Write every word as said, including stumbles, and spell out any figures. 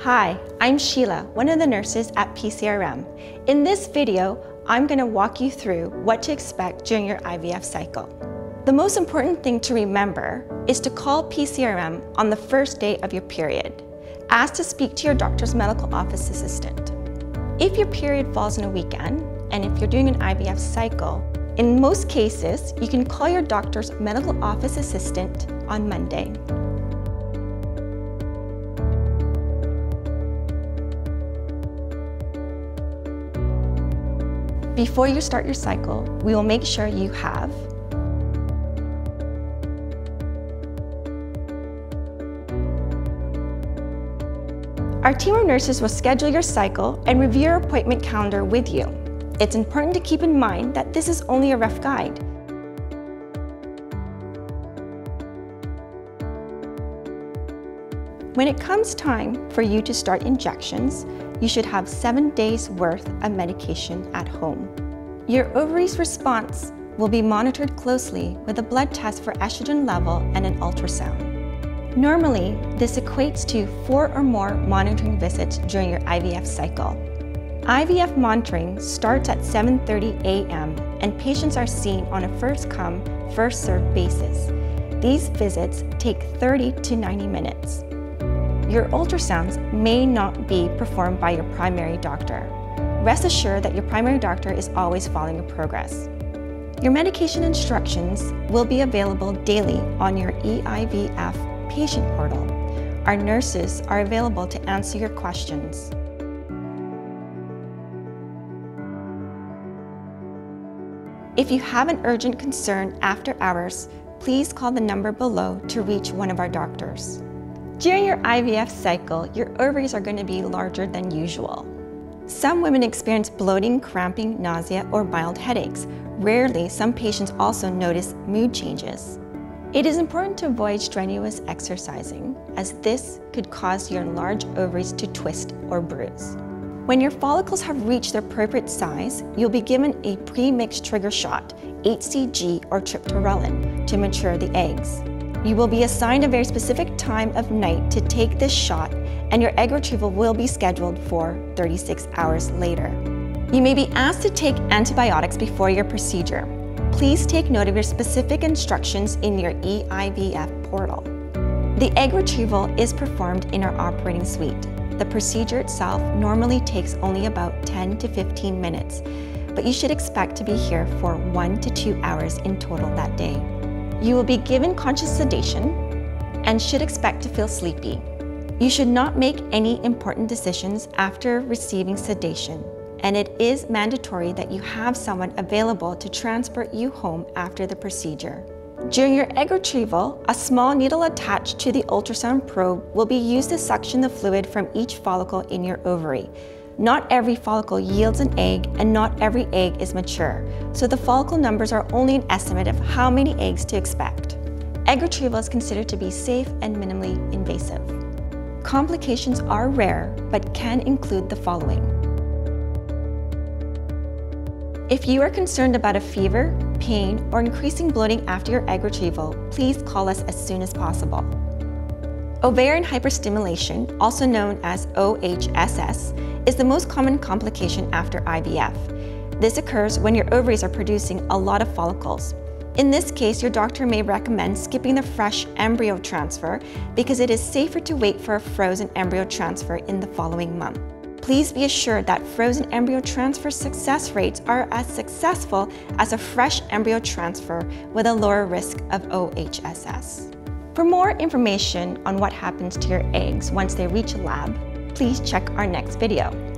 Hi, I'm Sheila, one of the nurses at P C R M. In this video, I'm going to walk you through what to expect during your I V F cycle. The most important thing to remember is to call P C R M on the first day of your period. Ask to speak to your doctor's medical office assistant. If your period falls on a weekend, and if you're doing an I V F cycle, in most cases, you can call your doctor's medical office assistant on Monday. Before you start your cycle, we will make sure you have our team of nurses will schedule your cycle and review your appointment calendar with you. It's important to keep in mind that this is only a rough guide. When it comes time for you to start injections, you should have seven days worth of medication at home. Your ovaries' response will be monitored closely with a blood test for estrogen level and an ultrasound. Normally, this equates to four or more monitoring visits during your I V F cycle. I V F monitoring starts at seven thirty a m and patients are seen on a first-come, first-served basis. These visits take thirty to ninety minutes. Your ultrasounds may not be performed by your primary doctor. Rest assured that your primary doctor is always following your progress. Your medication instructions will be available daily on your E I V F patient portal. Our nurses are available to answer your questions. If you have an urgent concern after hours, please call the number below to reach one of our doctors. During your I V F cycle, your ovaries are going to be larger than usual. Some women experience bloating, cramping, nausea, or mild headaches. Rarely, some patients also notice mood changes. It is important to avoid strenuous exercising, as this could cause your large ovaries to twist or bruise. When your follicles have reached their appropriate size, you'll be given a pre-mixed trigger shot, H C G or triptorelin, to mature the eggs. You will be assigned a very specific time of night to take this shot, and your egg retrieval will be scheduled for thirty-six hours later. You may be asked to take antibiotics before your procedure. Please take note of your specific instructions in your E I V F portal. The egg retrieval is performed in our operating suite. The procedure itself normally takes only about ten to fifteen minutes, but you should expect to be here for one to two hours in total that day. You will be given conscious sedation and should expect to feel sleepy. You should not make any important decisions after receiving sedation, and it is mandatory that you have someone available to transport you home after the procedure. During your egg retrieval, a small needle attached to the ultrasound probe will be used to suction the fluid from each follicle in your ovary. Not every follicle yields an egg, and not every egg is mature, so the follicle numbers are only an estimate of how many eggs to expect. Egg retrieval is considered to be safe and minimally invasive. Complications are rare, but can include the following. If you are concerned about a fever, pain, or increasing bloating after your egg retrieval, please call us as soon as possible. Ovarian hyperstimulation, also known as O H S S, is the most common complication after I V F. This occurs when your ovaries are producing a lot of follicles. In this case, your doctor may recommend skipping the fresh embryo transfer because it is safer to wait for a frozen embryo transfer in the following month. Please be assured that frozen embryo transfer success rates are as successful as a fresh embryo transfer with a lower risk of O H S S. For more information on what happens to your eggs once they reach a lab, please check our next video.